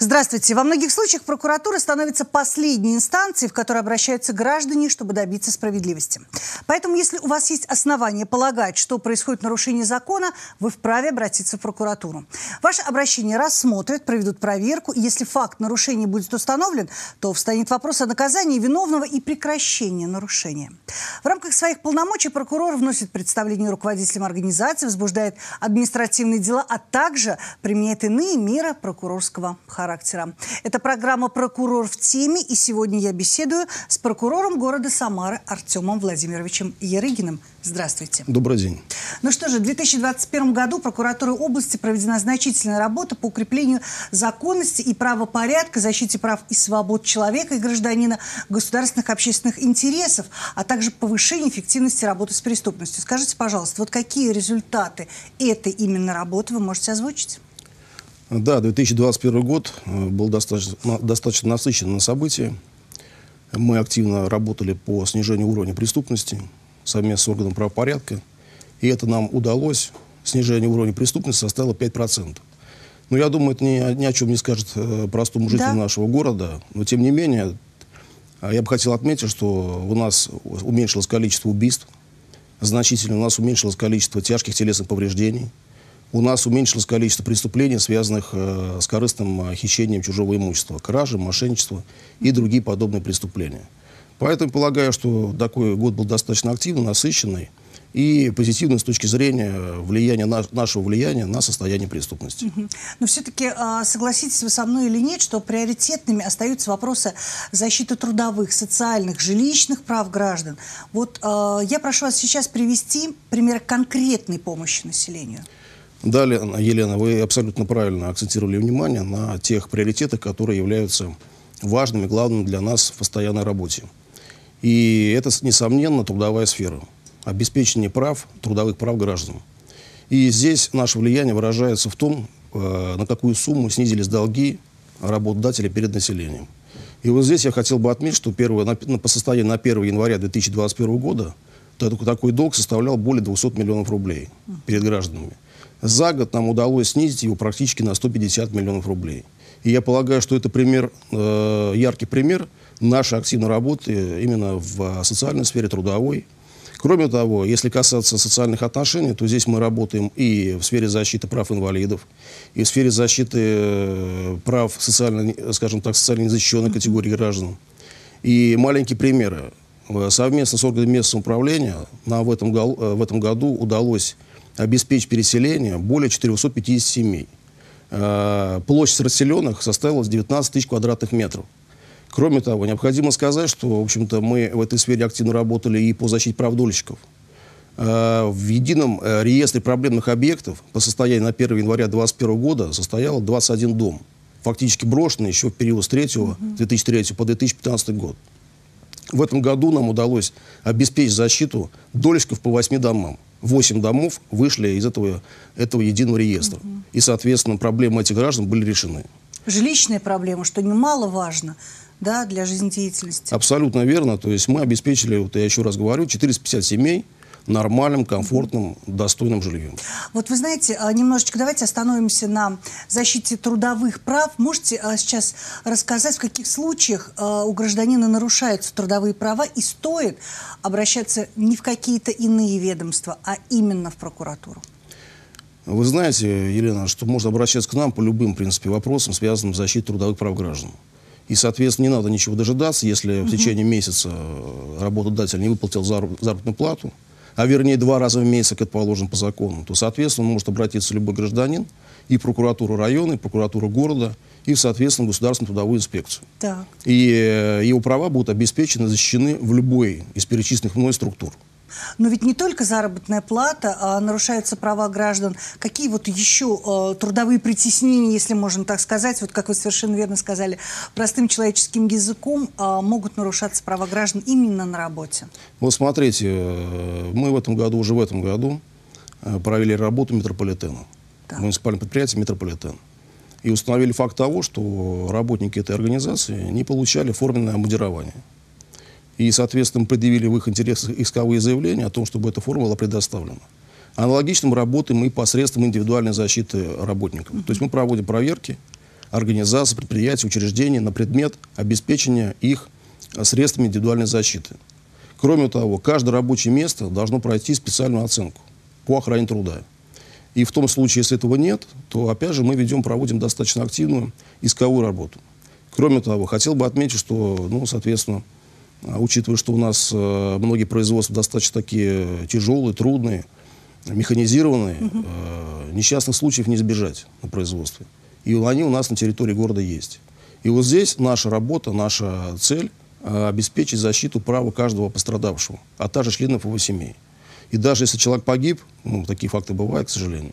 Здравствуйте. Во многих случаях прокуратура становится последней инстанцией, в которой обращаются граждане, чтобы добиться справедливости. Поэтому, если у вас есть основания полагать, что происходит нарушение закона, вы вправе обратиться в прокуратуру. Ваше обращение рассмотрят, проведут проверку, и если факт нарушения будет установлен, то встанет вопрос о наказании виновного и прекращении нарушения. В рамках своих полномочий прокурор вносит представление руководителям организации, возбуждает административные дела, а также применяет иные меры прокурорского характера. Это программа «Прокурор в теме», и сегодня я беседую с прокурором города Самары Артемом Владимировичем Ярыгиным. Здравствуйте. Добрый день. Ну что же, в 2021 году прокуратурой области проведена значительная работа по укреплению законности и правопорядка, защите прав и свобод человека и гражданина, государственных общественных интересов, а также повышению эффективности работы с преступностью. Скажите, пожалуйста, вот какие результаты этой именно работы вы можете озвучить? Да, 2021 год был достаточно насыщен на события. Мы активно работали по снижению уровня преступности совместно с органом правопорядка. И это нам удалось. Снижение уровня преступности составило 5%. Но я думаю, это ни о чем не скажет простому жителю нашего города. Но тем не менее, я бы хотел отметить, что у нас уменьшилось количество убийств. Значительно у нас уменьшилось количество тяжких телесных повреждений. У нас уменьшилось количество преступлений, связанных с корыстным хищением чужого имущества, кражи, мошенничество и другие подобные преступления. Поэтому полагаю, что такой год был достаточно активный, насыщенный и позитивный с точки зрения нашего влияния на состояние преступности. Но все-таки согласитесь вы со мной или нет, что приоритетными остаются вопросы защиты трудовых, социальных, жилищных прав граждан. Вот я прошу вас сейчас привести примеры конкретной помощи населению. Далее, Елена, вы абсолютно правильно акцентировали внимание на тех приоритетах, которые являются важными, главными для нас в постоянной работе. И это, несомненно, трудовая сфера. Обеспечение прав, трудовых прав граждан. И здесь наше влияние выражается в том, на какую сумму снизились долги работодателя перед населением. И вот здесь я хотел бы отметить, что по состоянию на 1 января 2021 года такой долг составлял более 200 миллионов рублей перед гражданами. За год нам удалось снизить его практически на 150 миллионов рублей. И я полагаю, что это яркий пример нашей активной работы именно в социальной сфере, трудовой. Кроме того, если касаться социальных отношений, то здесь мы работаем и в сфере защиты прав инвалидов, и в сфере защиты прав социально незащищенной категории граждан. И маленькие примеры. Совместно с органами местного самоуправления нам в этом году удалось обеспечить переселение более 450 семей. Площадь расселенных составила 19 тысяч квадратных метров. Кроме того, необходимо сказать, что, в общем-то, мы в этой сфере активно работали и по защите прав дольщиков. В едином реестре проблемных объектов по состоянию на 1 января 2021 года состояло 21 дом, фактически брошенный еще в период с 2003 по 2015 год. В этом году нам удалось обеспечить защиту дольщиков по 8 домам. 8 домов вышли из этого единого реестра. И, соответственно, проблемы этих граждан были решены. Жилищная проблема, что немаловажно, да, для жизнедеятельности. Абсолютно верно. То есть мы обеспечили, вот я еще раз говорю, 450 семей нормальным, комфортным, достойным жильем. Вот вы знаете, немножечко давайте остановимся на защите трудовых прав. Можете сейчас рассказать, в каких случаях у гражданина нарушаются трудовые права и стоит обращаться не в какие-то иные ведомства, а именно в прокуратуру? Вы знаете, Елена, что можно обращаться к нам по любым, в принципе, вопросам, связанным с защитой трудовых прав граждан. И, соответственно, не надо ничего дожидаться, если в течение месяца работодатель не выплатил заработную плату, а вернее 2 раза в месяц, как это положено по закону, то, соответственно, он может обратиться любой гражданин и в прокуратуру района, и в прокуратуру города, и, соответственно, в Государственную трудовую инспекцию. Так. И его права будут обеспечены, защищены в любой из перечисленных мной структур. Но ведь не только заработная плата, а нарушаются права граждан. Какие вот еще трудовые притеснения, если можно так сказать, вот как вы совершенно верно сказали, простым человеческим языком могут нарушаться права граждан именно на работе? Вот смотрите, мы уже в этом году провели работу метрополитена, муниципального предприятия «Метрополитен». И установили факт того, что работники этой организации не получали форменное обмундирование. И, соответственно, предъявили в их интересах исковые заявления о том, чтобы эта форма была предоставлена. Аналогично мы работаем и посредством индивидуальной защиты работников. То есть мы проводим проверки, организаций, предприятий, учреждений на предмет обеспечения их средствами индивидуальной защиты. Кроме того, каждое рабочее место должно пройти специальную оценку по охране труда. И в том случае, если этого нет, то, опять же, мы проводим достаточно активную исковую работу. Кроме того, хотел бы отметить, что, соответственно, учитывая, что у нас многие производства достаточно такие тяжелые, трудные, механизированные, несчастных случаев не избежать на производстве. И они у нас на территории города есть. И вот здесь наша работа, наша цель – обеспечить защиту права каждого пострадавшего, а также членов его семей. И даже если человек погиб, такие факты бывают, к сожалению,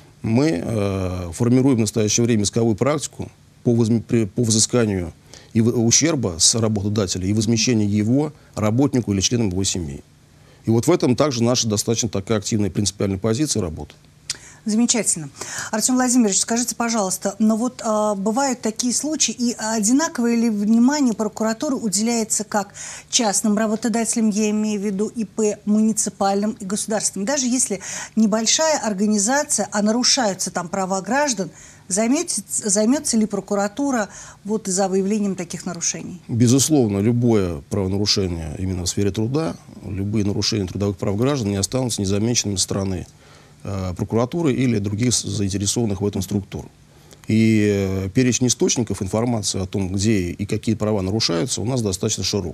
мы формируем в настоящее время исковую практику по взысканию ущерба с работодателя и возмещению его работнику или членам его семьи. И вот в этом также наша достаточно такая активная принципиальная позиция работает. Замечательно. Артем Владимирович, скажите, пожалуйста, но вот бывают такие случаи, и одинаковое ли внимание прокуратуры уделяется как частным работодателям, я имею в виду ИП, муниципальным и государственным? Даже если небольшая организация, а нарушаются там права граждан, займется ли прокуратура за выявлением таких нарушений? Безусловно, любое правонарушение именно в сфере труда, любые нарушения трудовых прав граждан не останутся незамеченными со стороны прокуратуры или других заинтересованных в этом структур. И перечень источников информации о том, где и какие права нарушаются, у нас достаточно широк.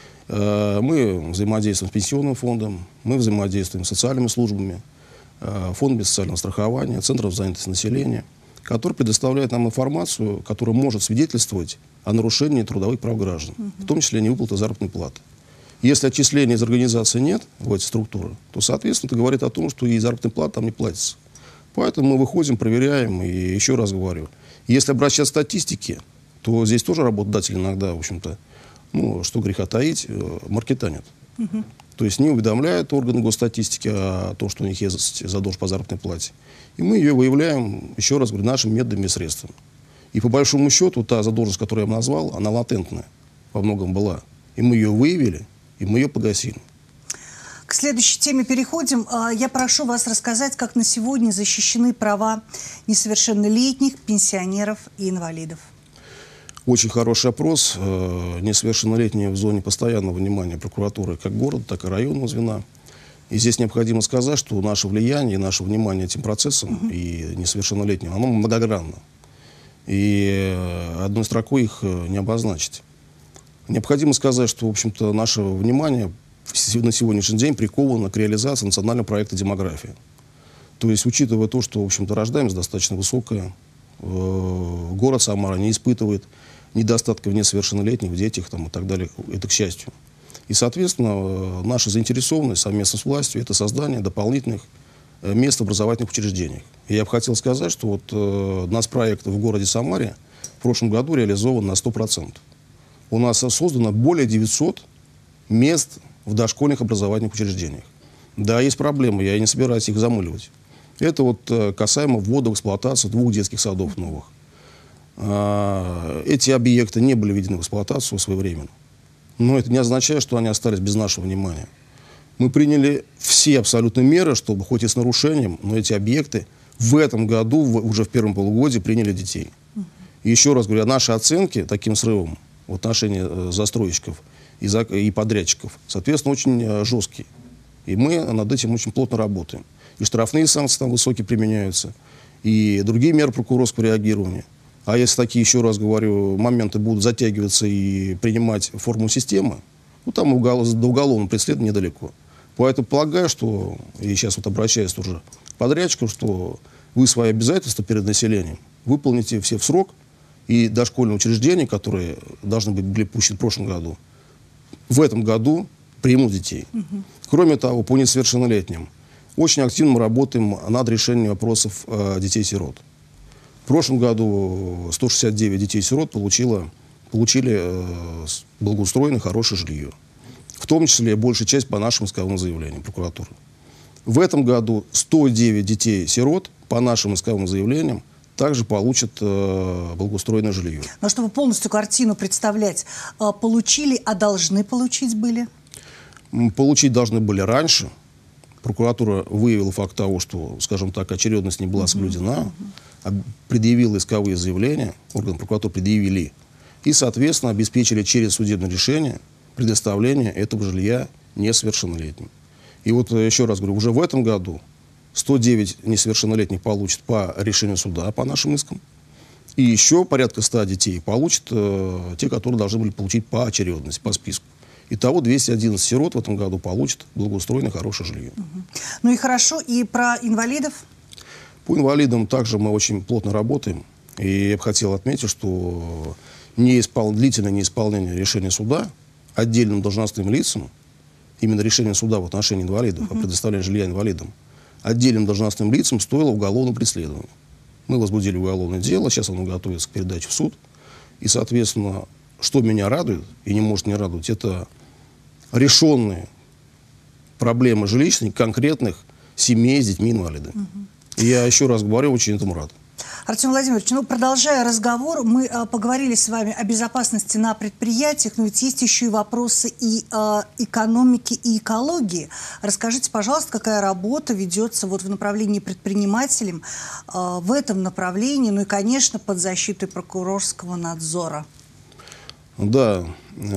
Мы взаимодействуем с пенсионным фондом, мы взаимодействуем с социальными службами, фондами социального страхования, центром занятости населения, который предоставляет нам информацию, которая может свидетельствовать о нарушении трудовых прав граждан, в том числе невыплаты заработной платы. Если отчисления из организации нет в эти структуры, то, соответственно, это говорит о том, что и заработная плата там не платится. Поэтому мы выходим, проверяем, и еще раз говорю, если обращаться к статистике, то здесь тоже работодатели иногда, в общем-то, что греха таить, маркетанят. То есть не уведомляют органы госстатистики о том, что у них есть задолженность по заработной плате. И мы ее выявляем, еще раз говорю, нашими методами и средствами. И по большому счету, та задолженность, которую я назвал, она латентная во многом была. И мы ее выявили, и мы ее погасили. К следующей теме переходим. Я прошу вас рассказать, как на сегодня защищены права несовершеннолетних, пенсионеров и инвалидов. Очень хороший опрос. Несовершеннолетние в зоне постоянного внимания прокуратуры как города, так и районного звена. И здесь необходимо сказать, что наше влияние и наше внимание этим процессам и несовершеннолетним, оно многогранно. И одной строкой их не обозначить. Необходимо сказать, что, в общем-то, наше внимание на сегодняшний день приковано к реализации национального проекта «Демография». То есть, учитывая то, что, в общем-то, рождаемость достаточно высокая, город Самара не испытывает недостатка в несовершеннолетних, в детях и так далее, это к счастью. И, соответственно, наша заинтересованность совместно с властью – это создание дополнительных мест в образовательных учреждениях. И я бы хотел сказать, что нацпроект в городе Самаре в прошлом году реализован на 100%. У нас создано более 900 мест в дошкольных образовательных учреждениях. Да, есть проблемы, я и не собираюсь их замыливать. Это касаемо ввода в эксплуатацию 2 детских садов новых. Эти объекты не были введены в эксплуатацию своевременно. Но это не означает, что они остались без нашего внимания. Мы приняли все абсолютно меры, чтобы, хоть и с нарушением, но эти объекты в этом году, уже в первом полугодии, приняли детей. И еще раз говорю, наши оценки таким срывом в отношении застройщиков и подрядчиков, соответственно, очень жесткие. И мы над этим очень плотно работаем. И штрафные санкции там высокие применяются, и другие меры прокурорского реагирования. А если такие, еще раз говорю, моменты будут затягиваться и принимать форму системы, там до уголовного преследования недалеко. Поэтому полагаю, что, и сейчас обращаюсь уже к подрядчикам, что вы свои обязательства перед населением выполните все в срок, и дошкольные учреждения, которые были пущены в прошлом году, в этом году примут детей. Кроме того, по несовершеннолетним очень активно мы работаем над решением вопросов детей-сирот. В прошлом году 169 детей-сирот получили благоустроенное хорошее жилье. В том числе большая часть по нашим исковым заявлениям прокуратуры. В этом году 109 детей-сирот по нашим исковым заявлениям также получат благоустроенное жилье. Но чтобы полностью картину представлять, получили, а должны получить были? Получить должны были раньше. прокуратура выявила факт того, что, скажем так, очередность не была соблюдена, предъявила исковые заявления, органы прокуратуры предъявили, и, соответственно, обеспечили через судебное решение предоставление этого жилья несовершеннолетним. И вот еще раз говорю, уже в этом году 109 несовершеннолетних получат по решению суда по нашим искам, и еще порядка 100 детей получат те, которые должны были получить по очередности, по списку. Итого 211 сирот в этом году получат благоустроенное хорошее жилье. Ну и хорошо. И про инвалидов? По инвалидам также мы очень плотно работаем. И я бы хотел отметить, что длительное неисполнение решения суда отдельным должностным лицам, именно решение суда в отношении инвалидов, о предоставлении жилья инвалидам, отдельным должностным лицам стоило уголовного преследования. Мы возбудили уголовное дело, сейчас оно готовится к передаче в суд. И, соответственно, что меня радует и не может не радовать, это решенные проблемы жилищных конкретных семей с детьми-инвалидами. И я еще раз говорю, очень этому рад. Артем Владимирович, ну, продолжая разговор, мы поговорили с вами о безопасности на предприятиях, но ведь есть еще и вопросы и экономики, и экологии. Расскажите, пожалуйста, какая работа ведется вот в направлении предпринимателям в этом направлении, ну и, конечно, под защитой прокурорского надзора. Да,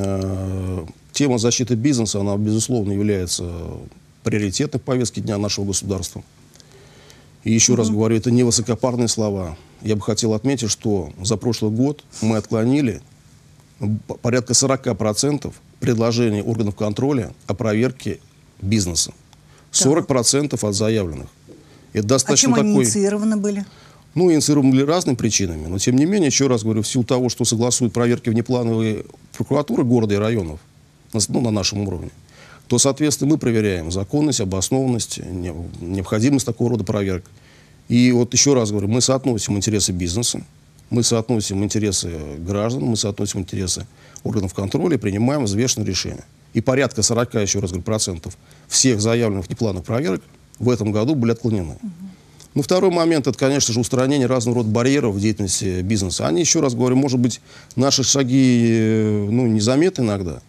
тема защиты бизнеса, она, безусловно, является приоритетной в повестке дня нашего государства. И еще раз говорю, это не высокопарные слова. Я бы хотел отметить, что за прошлый год мы отклонили порядка 40% предложений органов контроля о проверке бизнеса. 40% от заявленных. Это достаточно чем они инициированы были? Ну, инициированы были разными причинами. Но, тем не менее, еще раз говорю, в силу того, что согласуют проверки внеплановые прокуратуры города и районов, на нашем уровне, то, соответственно, мы проверяем законность, обоснованность, необходимость такого рода проверок. И вот еще раз говорю, мы соотносим интересы бизнеса, мы соотносим интересы граждан, мы соотносим интересы органов контроля и принимаем взвешенное решение. И порядка 40, еще раз говорю, процентов всех заявленных внеплановых проверок в этом году были отклонены. Ну, второй момент, это, конечно же, устранение разного рода барьеров в деятельности бизнеса. Они, еще раз говорю, может быть, наши шаги, незаметны иногда.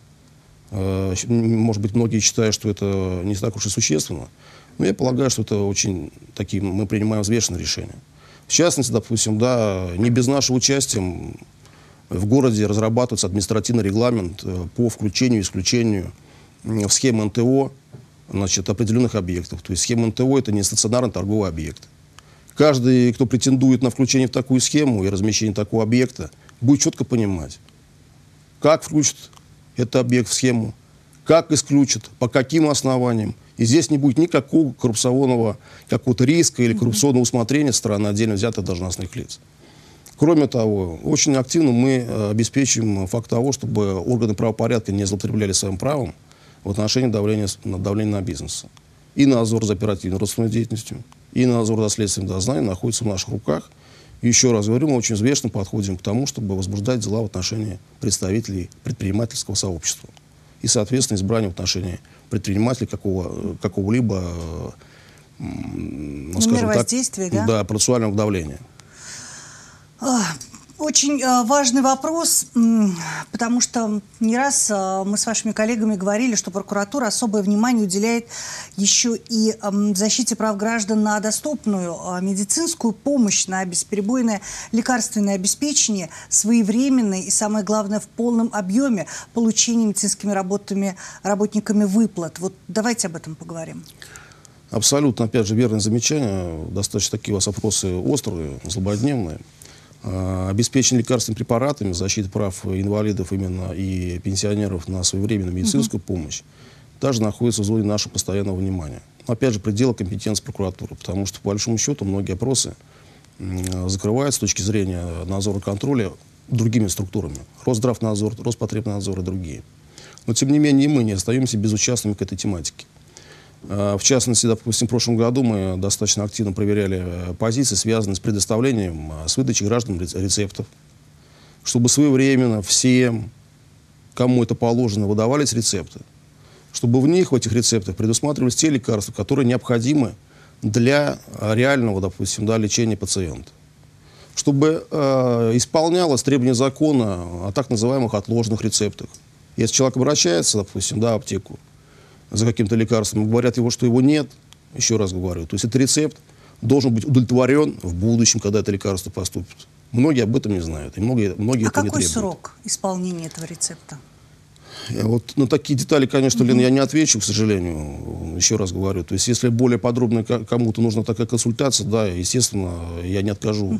Может быть, многие считают, что это не так уж и существенно. Но я полагаю, что это очень такие, мы принимаем взвешенные решения. В частности, допустим, не без нашего участия в городе разрабатывается административный регламент по включению и исключению в схему НТО определенных объектов. То есть схема НТО – это не стационарный торговый объект. Каждый, кто претендует на включение в такую схему и размещение такого объекта, будет четко понимать, как включат этот объект в схему, как исключат, по каким основаниям. И здесь не будет никакого коррупционного какого-то риска или коррупционного усмотрения со стороны отдельно взятых должностных лиц. Кроме того, очень активно мы обеспечиваем факт того, чтобы органы правопорядка не злоупотребляли своим правом в отношении давления на бизнес. И надзор за оперативно-родственной деятельностью, и надзор за следственным дознанием находится в наших руках. И еще раз говорю, мы очень взвешенно подходим к тому, чтобы возбуждать дела в отношении представителей предпринимательского сообщества. И, соответственно, избрание в отношении предпринимателей какого-либо, скажем воздействия, так, да, процессуального давления. Очень важный вопрос, потому что не раз мы с вашими коллегами говорили, что прокуратура особое внимание уделяет еще и защите прав граждан на доступную медицинскую помощь, на бесперебойное лекарственное обеспечение, своевременное и, самое главное, в полном объеме получения медицинскими работниками выплат. Вот давайте об этом поговорим. Абсолютно, опять же, верное замечание. Достаточно такие у вас вопросы острые, злободневные. Обеспечение лекарственными препаратами, защита прав инвалидов именно и пенсионеров на своевременную медицинскую помощь также находится в зоне нашего постоянного внимания. Опять же, предела компетенции прокуратуры, потому что, по большому счету, многие опросы закрываются с точки зрения надзора и контроля другими структурами. Росздравнадзор, Роспотребнадзор и другие. Но, тем не менее, мы не остаемся безучастными к этой тематике. В частности, допустим, в прошлом году мы достаточно активно проверяли позиции, связанные с предоставлением, с выдачей гражданам рецептов, чтобы своевременно всем, кому это положено, выдавались рецепты, чтобы в этих рецептах предусматривались те лекарства, которые необходимы для реального, допустим, лечения пациента, чтобы исполнялось требование закона о так называемых отложенных рецептах. Если человек обращается, допустим, в аптеку, за каким-то лекарством, говорят что его нет, Еще раз говорю. То есть этот рецепт должен быть удовлетворен в будущем, когда это лекарство поступит. Многие об этом не знают, и многие этого не требуют. А какой срок исполнения этого рецепта? Вот на такие детали, конечно, Лена, я не отвечу, к сожалению. Еще раз говорю. То есть, если более подробно кому-то нужна такая консультация, да, естественно, я не откажу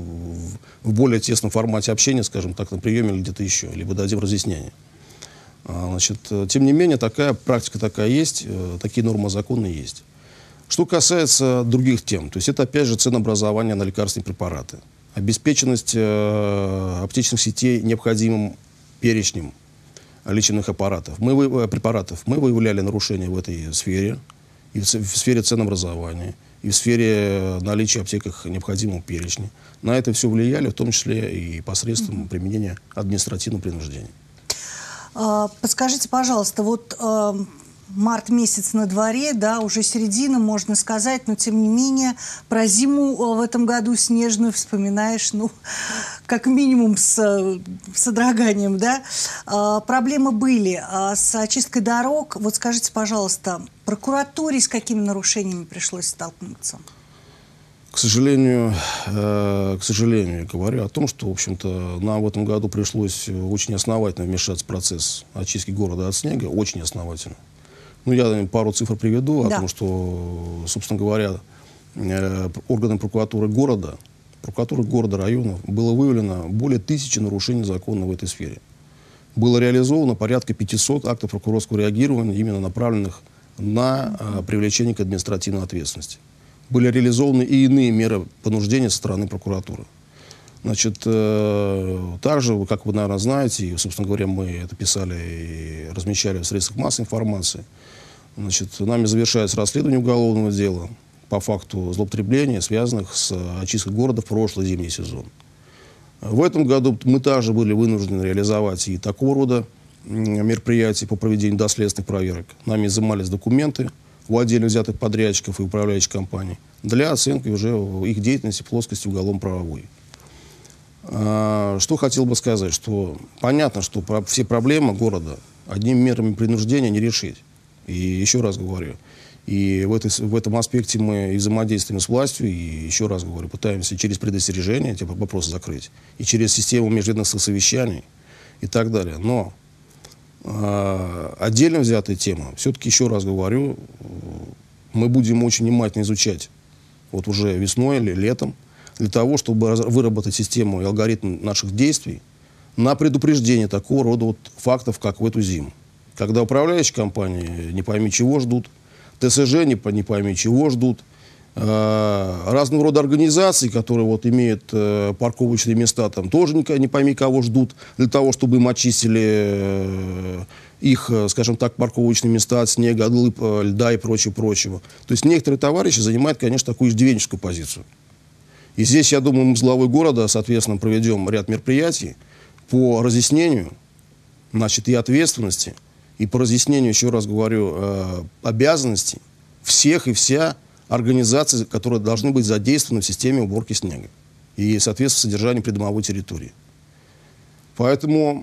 в более тесном формате общения, скажем так, на приеме или где-то еще, либо дадим разъяснение. Значит, тем не менее, такая практика такая есть, такие нормы закона есть. Что касается других тем, то есть это, опять же, ценообразование на лекарственные препараты, обеспеченность аптечных сетей необходимым перечнем лечебных препаратов. Мы выявляли нарушения в этой сфере, и в сфере ценообразования, и в сфере наличия в аптеках необходимого перечня. На это все влияли, в том числе и посредством применения административного принуждения. Подскажите, пожалуйста, вот март месяц на дворе, да, уже середина, можно сказать, но тем не менее про зиму в этом году снежную вспоминаешь, ну, как минимум с содроганием, да. Проблемы были с очисткой дорог. Вот скажите, пожалуйста, прокуратуре с какими нарушениями пришлось столкнуться? К сожалению, говорю о том, что, в общем-то, нам в этом году пришлось очень основательно вмешаться в процесс очистки города от снега, очень основательно. Ну, я пару цифр приведу о том, что, собственно говоря, органами прокуратуры города, районов было выявлено более 1000 нарушений закона в этой сфере. Было реализовано порядка 500 актов прокурорского реагирования, именно направленных на привлечение к административной ответственности. Были реализованы и иные меры понуждения со стороны прокуратуры. Значит, также, как вы, наверное, знаете, и, собственно говоря, мы это писали и размещали в средствах массовой информации, значит, нами завершается расследование уголовного дела по факту злоупотребления, связанных с очисткой города в прошлый зимний сезон. В этом году мы также были вынуждены реализовать и такого рода мероприятия по проведению доследственных проверок. Нами изымались документы у отдельно взятых подрядчиков и управляющих компаний для оценки уже их деятельности в плоскости уголовно-правовой. Что хотел бы сказать, что понятно, что все проблемы города одними мерами принуждения не решить. И еще раз говорю, и в этом аспекте мы и взаимодействуем с властью, и еще раз говорю, пытаемся через предостережение эти вопросы закрыть, и через систему межведомственных совещаний и так далее. Но отдельно взятая тема, все-таки еще раз говорю, мы будем очень внимательно изучать вот уже весной или летом, для того, чтобы выработать систему и алгоритм наших действий на предупреждение такого рода вот фактов, как в эту зиму. Когда управляющие компании не пойми чего ждут, ТСЖ не пойми чего ждут, разного рода организации, которые вот имеют парковочные места, там тоже не пойми кого ждут, для того, чтобы им очистили их, скажем так, парковочные места от снега, от льда и прочего. То есть некоторые товарищи занимают, конечно, такую иждивенческую позицию. И здесь, я думаю, мы с главой города, соответственно, проведем ряд мероприятий по разъяснению, значит, и ответственности, и по разъяснению, еще раз говорю, обязанностей всех и вся организаций, которые должны быть задействованы в системе уборки снега и, соответственно, содержанию придомовой территории. Поэтому,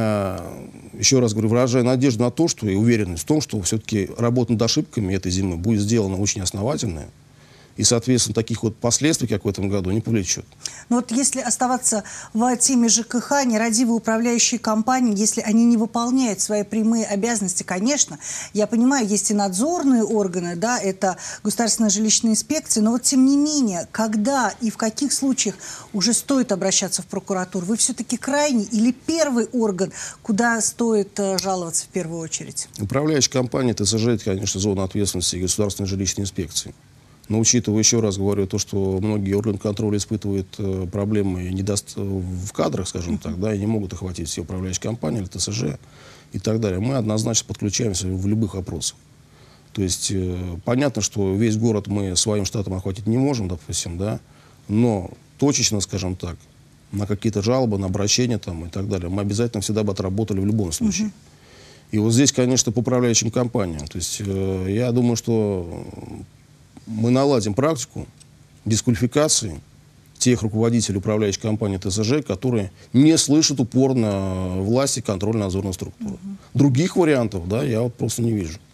еще раз говорю, выражаю надежду на то, что и уверенность в том, что все-таки работа над ошибками этой зимы будет сделана очень основательная. И, соответственно, таких вот последствий, как в этом году, не повлечет. Но вот если оставаться в теме ЖКХ, нерадивые управляющие компании, если они не выполняют свои прямые обязанности, конечно, я понимаю, есть и надзорные органы, да, это Государственная жилищная инспекция, но вот тем не менее, когда и в каких случаях уже стоит обращаться в прокуратуру? Вы все-таки крайний или первый орган, куда стоит жаловаться в первую очередь? Управляющая компания ТСЖ, это, конечно, зона ответственности Государственной жилищной инспекции. Но учитывая, еще раз говорю, то, что многие органы контроля испытывают проблемы в кадрах, скажем так, да, и не могут охватить все управляющие компании или ТСЖ и так далее, мы однозначно подключаемся в любых вопросах. То есть понятно, что весь город мы своим штатом охватить не можем, допустим, да, но точечно, скажем так, на какие-то жалобы, на обращения там, и так далее, мы обязательно всегда бы отработали в любом случае. И вот здесь, конечно, по управляющим компаниям. То есть я думаю, что мы наладим практику дисквалификации тех руководителей управляющих компаний ТСЖ, которые не слышат упорно власти контрольно-надзорной структуры. Других вариантов, да, я вот просто не вижу.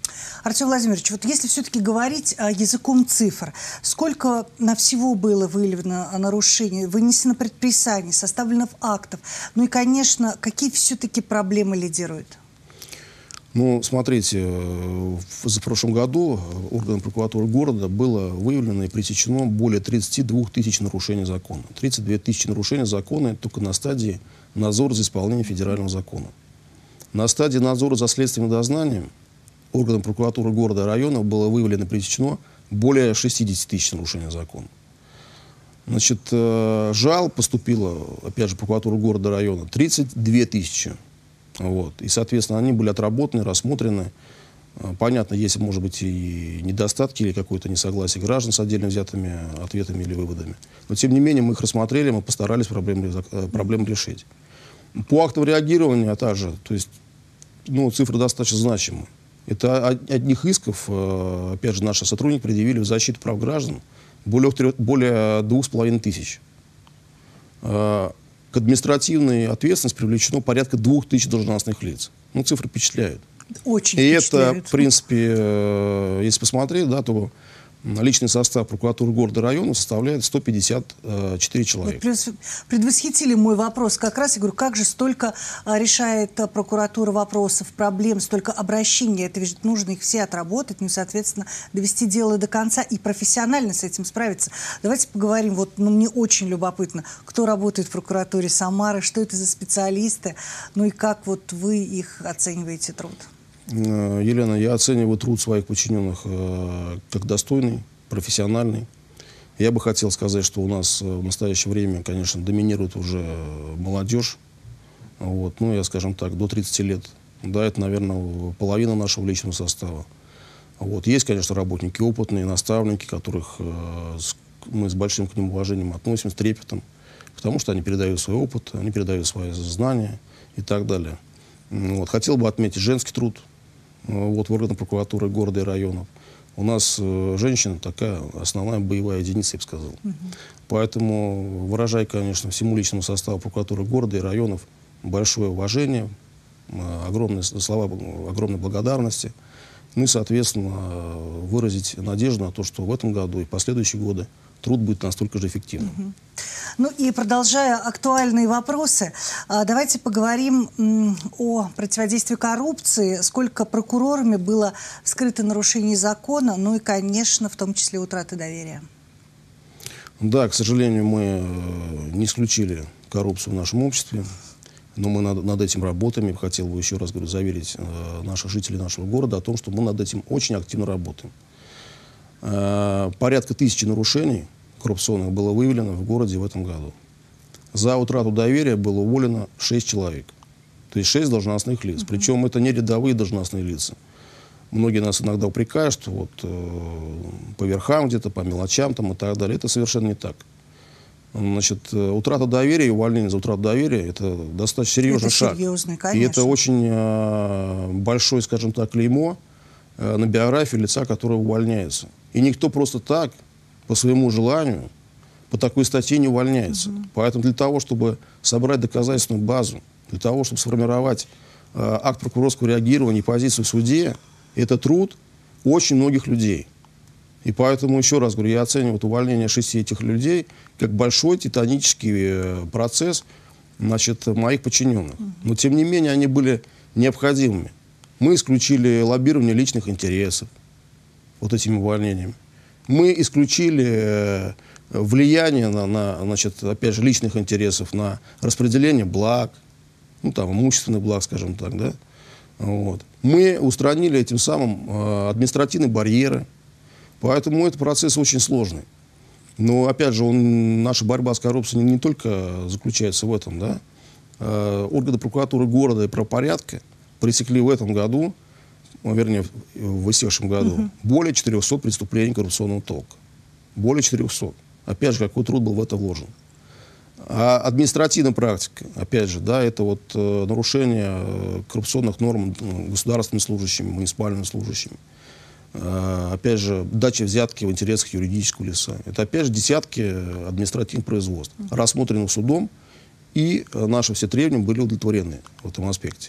Артем Владимирович, вот если все-таки говорить языком цифр, сколько на всего было выявлено нарушений, вынесено предписаний, составлено актов, ну и, конечно, какие все-таки проблемы лидируют? Ну, смотрите, в прошлом году органам прокуратуры города было выявлено и пресечено более 32 тысяч нарушений закона. 32 тысячи нарушений закона только на стадии надзора за исполнением федерального закона. На стадии надзора за следственным дознанием органам прокуратуры города и района было выявлено и пресечено более 60 тысяч нарушений закона. Значит, жалоб поступило, опять же, в прокуратуру города и района 32 тысячи. Вот. И, соответственно, они были отработаны, рассмотрены. Понятно, есть, может быть, и недостатки или какое-то несогласие граждан с отдельно взятыми ответами или выводами. Но, тем не менее, мы их рассмотрели, мы постарались проблем решить. По актам реагирования также, то есть, ну, цифры достаточно значимы. Это одних исков, опять же, наши сотрудники предъявили в защиту прав граждан более 2500. К административной ответственности привлечено порядка 2000 должностных лиц. Ну, цифры впечатляют. Очень и впечатляют. Это, в принципе, если посмотреть, да, то личный состав прокуратуры города и района составляет 154 человека. Вот предвосхитили мой вопрос. Как раз я говорю, как же столько решает прокуратура вопросов, проблем, столько обращений. Это ведь нужно их все отработать, ну и, соответственно, довести дело до конца и профессионально с этим справиться. Давайте поговорим. Вот, ну, мне очень любопытно, кто работает в прокуратуре Самары, что это за специалисты, ну и как вот вы их оцениваете труд? Елена, я оцениваю труд своих подчиненных как достойный, профессиональный. Я бы хотел сказать, что у нас в настоящее время, конечно, доминирует уже молодежь. Вот, ну, я, скажем так, до 30 лет. Да, это, наверное, половина нашего личного состава. Вот. Есть, конечно, работники опытные, наставники, которых мы с большим к ним уважением относимся, с трепетом, потому что они передают свой опыт, они передают свои знания и так далее. Вот. Хотел бы отметить женский труд. Вот, в органах прокуратуры города и районов. У нас женщина такая основная боевая единица, я бы сказал. Поэтому выражаю, конечно, всему личному составу прокуратуры города и районов большое уважение, огромные слова, огромной благодарности. Ну и, соответственно, выразить надежду на то, что в этом году и в последующие годы труд будет настолько же эффективным. Ну и продолжая актуальные вопросы, давайте поговорим о противодействии коррупции. Сколько прокурорами было вскрыто нарушений закона, ну и, конечно, в том числе утраты доверия. Да, к сожалению, мы не исключили коррупцию в нашем обществе, но мы над этим работаем. Я хотел бы еще раз, говорю, заверить наших жителей нашего города о том, что мы над этим очень активно работаем. Порядка 1000 нарушений коррупционных было выявлено в городе в этом году. За утрату доверия было уволено 6 человек. То есть 6 должностных лиц. Причем это не рядовые должностные лица. Многие нас иногда упрекают, что вот по верхам где-то, по мелочам там, и так далее. Это совершенно не так. Значит, утрата доверия и увольнение за утрату доверия – это достаточно серьезный шаг. Серьезный, конечно. И это очень большое, скажем так, клеймо на биографии лица, которое увольняется. И никто просто так, по своему желанию, по такой статье не увольняется. Поэтому для того, чтобы собрать доказательственную базу, для того, чтобы сформировать акт прокурорского реагирования и позицию в суде, это труд очень многих людей. И поэтому, еще раз говорю, я оцениваю увольнение 6 этих людей как большой титанический процесс, значит, моих подчиненных. Но, тем не менее, они были необходимыми. Мы исключили лоббирование личных интересов вот этими увольнениями. Мы исключили влияние значит, опять же, личных интересов на распределение благ, ну, там, имущественных благ, скажем так, да. Вот. Мы устранили этим самым административные барьеры, поэтому этот процесс очень сложный. Но, опять же, наша борьба с коррупцией не только заключается в этом, да. Органы прокуратуры города и правопорядка пресекли в этом году, вернее, в истекшем году, более 400 преступлений коррупционного толка. Более 400. Опять же, какой труд был в это вложен. А административная практика, опять же, да, это вот нарушение коррупционных норм государственными служащими, муниципальными служащими. Опять же, дача взятки в интересах юридического лица. Это, опять же, десятки административных производств, рассмотренных судом, и наши все требования были удовлетворены в этом аспекте.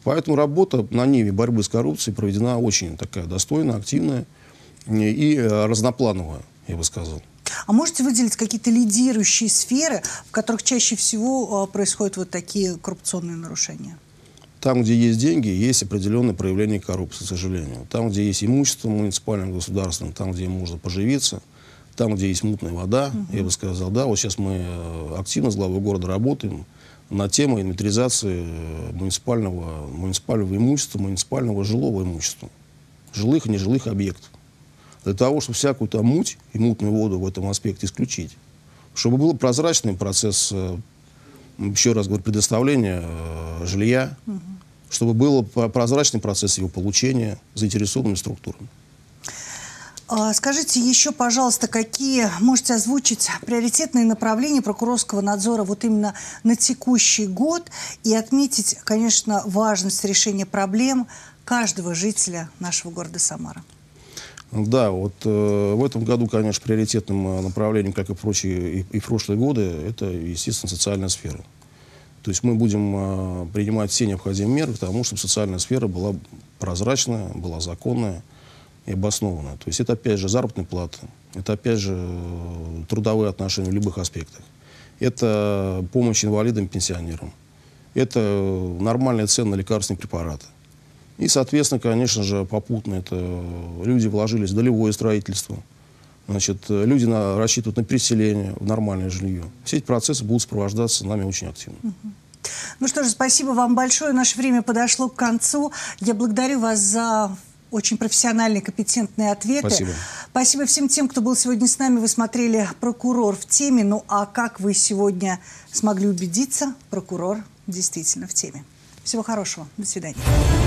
Поэтому работа на ниве борьбы с коррупцией проведена очень такая достойная, активная и разноплановая, я бы сказал. А можете выделить какие-то лидирующие сферы, в которых чаще всего происходят вот такие коррупционные нарушения? Там, где есть деньги, есть определенное проявление коррупции, к сожалению. Там, где есть имущество муниципальным, государственным, там, где можно поживиться, там, где есть мутная вода, я бы сказал, да, вот сейчас мы активно с главой города работаем на тему инвентаризации муниципального имущества, муниципального жилого имущества, жилых и нежилых объектов. Для того, чтобы всякую там муть и мутную воду в этом аспекте исключить, чтобы был прозрачный процесс, еще раз говорю, предоставления жилья, чтобы был прозрачный процесс его получения заинтересованными структурами. Скажите еще, пожалуйста, какие можете озвучить приоритетные направления прокурорского надзора вот именно на текущий год и отметить, конечно, важность решения проблем каждого жителя нашего города Самара? Да, вот в этом году, конечно, приоритетным направлением, как и прочие, и в прошлые годы, это, естественно, социальная сфера. То есть мы будем принимать все необходимые меры к тому, чтобы социальная сфера была прозрачная, была законная и обоснованная. То есть это, опять же, заработная плата, это, опять же, трудовые отношения в любых аспектах. Это помощь инвалидам, пенсионерам. Это нормальная цена на лекарственные препараты. И, соответственно, конечно же, попутно это люди вложились в долевое строительство. Значит, люди рассчитывают на переселение в нормальное жилье. Все эти процессы будут сопровождаться нами очень активно. Ну что же, спасибо вам большое. Наше время подошло к концу. Я благодарю вас за очень профессиональные, компетентные ответы. Спасибо. Спасибо всем тем, кто был сегодня с нами. Вы смотрели «Прокурор в теме». Ну а как вы сегодня смогли убедиться, прокурор действительно в теме. Всего хорошего. До свидания.